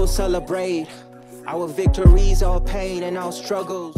will celebrate our victories, our pain and our struggles.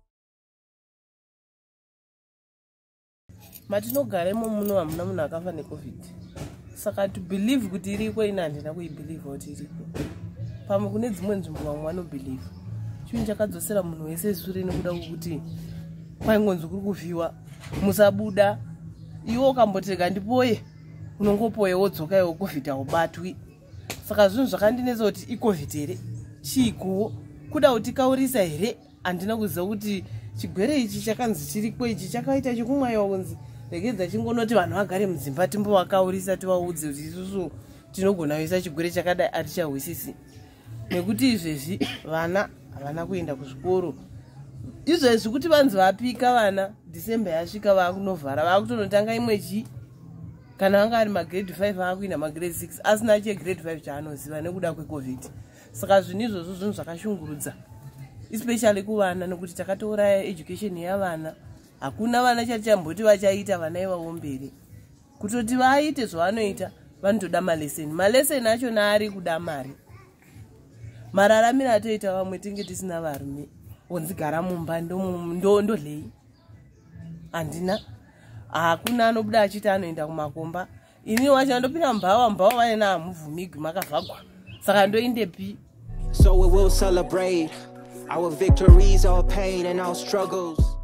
Matinogaremo muno hamuna munhu akafa necovid. Saka to believe kuti iriko ina handina kuibelieve kuti iriko. Pamwe kune dzimwe nzvimbo vamwe vanobelieve. Chinhu chakadzosera munhu wese shure nekuda kwokuti kwaingonzi kuri kuvhiwa musabuda iwo ukambotega ndipoye unongopoye wodzoka iwo covid haubatwi. Saka zvinhu zvakandinetsa kuti icovid here chiiko kuda kuti kaurisa here handina kuziva kuti chigwere ichi chakanzi chiriko ichi chakaita chikumwayiwa kunzi regedza chingonoti vanhu vagare mudzimba timbovakaurisa tivaudze kuti isusu tinogona kuisa chigwere chakadai hatichahwisisi. Nekuti izvezvi vana havana kuenda kuzvikoro. Izvezvi kuti vanzi vapika vana December yasvika vakunovhara vakutonotanga imwe chi kana vanga ari magrade 5 vakuinda magrade 6 asina chegrade 5 chaanoziva nekuda kwecovid. Saka zvinhu izvozvo zvinhu zvakashungurudza especially kuvana nekuti takatouraya education yavana. Hakuna vana chamboti vachaita vana ivavo mberi kutoti vaite zvavanoita vanotoda maleseni acho naari kuda mari. Mararamiro atoita vamwe tinge tisina varume onzigara mumba ndolei handina. Hakuna anobuda achiti anoenda kumakomba. Ini wacho ndopinda mbava vane nahamuvhumigwi makavhagwa saka ndoindepi. So we will celebrate our victories, our pain and our struggles.